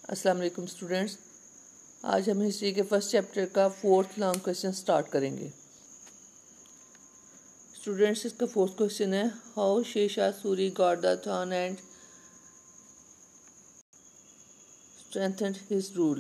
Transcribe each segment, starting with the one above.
अस्सलाम वालेकुम स्टूडेंट्स। आज हम हिस्ट्री के फर्स्ट चैप्टर का फोर्थ लॉन्ग क्वेश्चन स्टार्ट करेंगे। स्टूडेंट्स, इसका फोर्थ क्वेश्चन है, how Sher Shah Suri got the throne and strengthened his rule.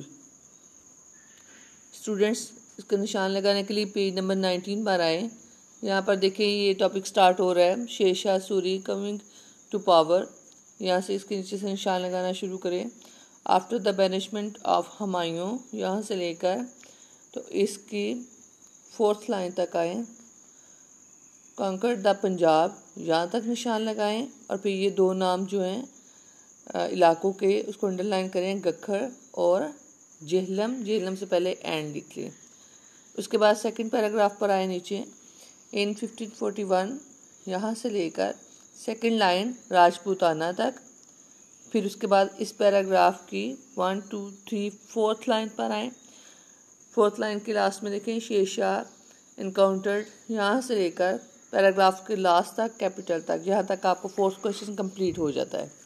Students, इसका निशान लगाने के लिए पेज नंबर 19 पर आए। यहाँ पर देखें, ये टॉपिक स्टार्ट हो रहा है, Sher Shah Suri coming to power. यहाँ से इसके नीचे से निशान लगाना शुरू करें। After the banishment of Humayun, यहाँ से लेकर तो इसकी फोर्थ लाइन तक आए। कॉन्कर्ड द पंजाब, यहाँ तक निशान लगाएं और फिर ये दो नाम जो हैं इलाकों के, उसको अंडरलाइन करें, गखर और जेहलम। जेहलम से पहले एंड लिख लें। उसके बाद सेकंड पैराग्राफ पर आए नीचे। इन 1541, यहाँ से लेकर सेकंड लाइन राजपूताना तक। फिर उसके बाद इस पैराग्राफ की 1, 2, 3, फोर्थ लाइन पर आए। फोर्थ लाइन के लास्ट में देखें, शेरशाह इनकाउंटर्ड, यहाँ से लेकर पैराग्राफ के लास्ट तक, कैपिटल तक। यहाँ तक आपको फोर्थ क्वेश्चन कंप्लीट हो जाता है।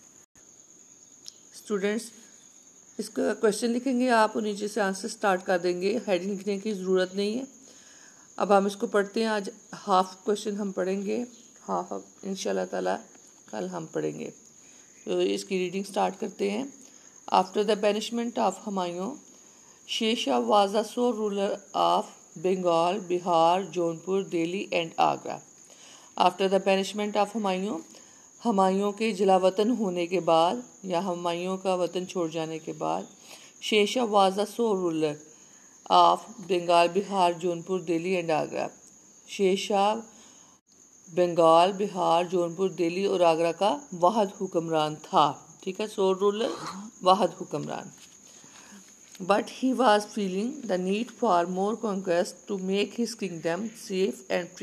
स्टूडेंट्स, इसका क्वेश्चन लिखेंगे आप और नीचे से आंसर स्टार्ट कर देंगे। हेडिंग लिखने की ज़रूरत नहीं है। अब हम इसको पढ़ते हैं। आज हाफ क्वेश्चन हम पढ़ेंगे, हाफ इंशाल्लाह ताला कल हम पढ़ेंगे। तो इसकी रीडिंग स्टार्ट करते हैं। After the banishment of Humayun, Sher Shah was the sole ruler of Bengal, Bihar, Jaunpur, Delhi and Agra. After the banishment of Humayun, Humayun के जलावतन होने के बाद या हुमायूं का वतन छोड़ जाने के बाद, Sher Shah was the sole ruler of Bengal, Bihar, Jaunpur, Delhi and Agra. Sher Shah Bengal, Bihar, Jaunpur, Delhi और आगरा का वाहद हुक्मरान था। ठीक है, सोल रूलर, वाहद हुक्मरान। But he was feeling the need for more conquest to make his kingdom safe and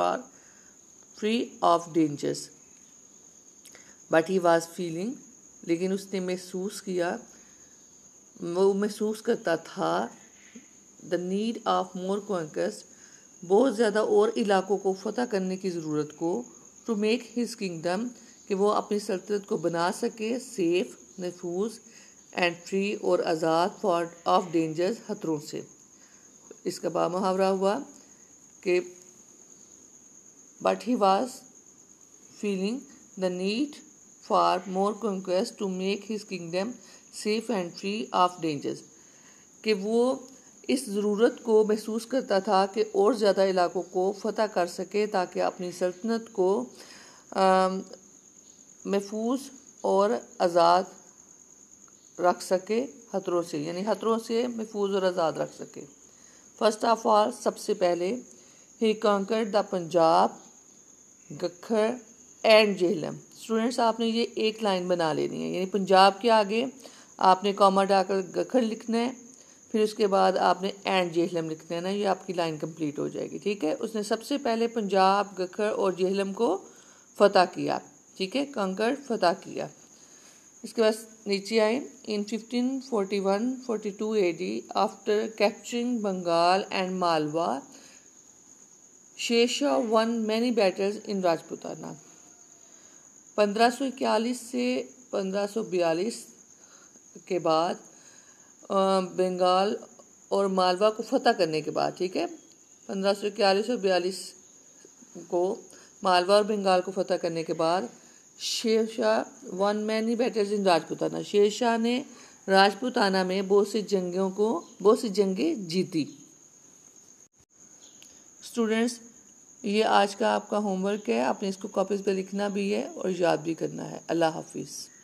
free of dangers. But he was feeling, लेकिन उसने महसूस किया, वो महसूस करता था, the need of more conquest, बहुत ज़्यादा और इलाकों को फतह करने की ज़रूरत को, टू मेक हिज किंगडम, कि वो अपनी सल्तनत को बना सके, सेफ, महफूज, एंड फ्री और आज़ाद, फॉर ऑफ डेंजर्स, खतरों से। इसका बा मुहावरा हुआ कि but he was feeling the need for more conquest to make his kingdom safe and free of dangers, कि वो इस ज़रूरत को महसूस करता था कि और ज़्यादा इलाकों को फतह कर सके ताकि अपनी सल्तनत को महफूज और आज़ाद रख सके, खतरों से, यानी खतरों से महफूज और आज़ाद रख सके। फर्स्ट ऑफ ऑल, सबसे पहले, he conquered the Punjab, Gakhar and Jhelum. Students, आपने ये एक लाइन बना लेनी है, यानी पंजाब के आगे आपने कॉमा डालकर गखर लिखना है, फिर उसके बाद आपने एंड जेहलम लिखना है ना, ये आपकी लाइन कंप्लीट हो जाएगी। ठीक है, उसने सबसे पहले पंजाब, गखर और जेहलम को फतह किया। ठीक है, कंकड़, फतह किया। इसके बाद नीचे आए। In 1541-42 AD, after capturing Bengal and Malwa, Sher Shah won many battles in Rajputana. 1541 से 1542 के बाद बंगाल और मालवा को फतह करने के बाद, ठीक है, 1541 और 42 को मालवा और बंगाल को फतह करने के बाद, Sher Shah won many battles in Rajputana, Sher Shah ने राजपूताना में बहुत सी जंगें जीती। स्टूडेंट्स, ये आज का आपका होमवर्क है, आपने इसको कॉपीज पे लिखना भी है और याद भी करना है। अल्लाह हाफिज़।